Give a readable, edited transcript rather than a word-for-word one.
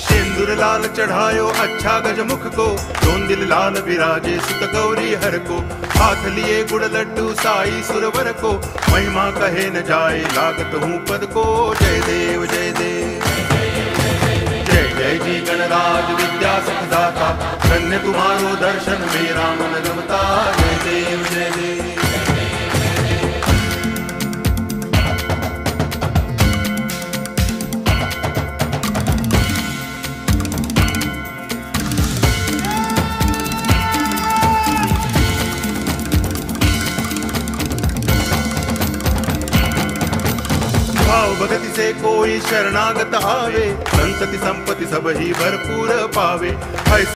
सिंदूर लाल चढ़ायो अच्छा गजमुख को, दोन दिल लाल विराजे सुत गौरी हर को। हाथ लिए गुड़ लड्डू साई सुरवर को, महिमा कहे न जाए लागत हूँ पद को। जय देव जय देव जय जय जी गणराज विद्या सुखदाता, धन्य तुम्हारो दर्शन मेरा मन रमता। जय देव जय देव। भाव भगति से कोई शरणागत आवे, संतति संपत्ति सब ही भरपूर पावे।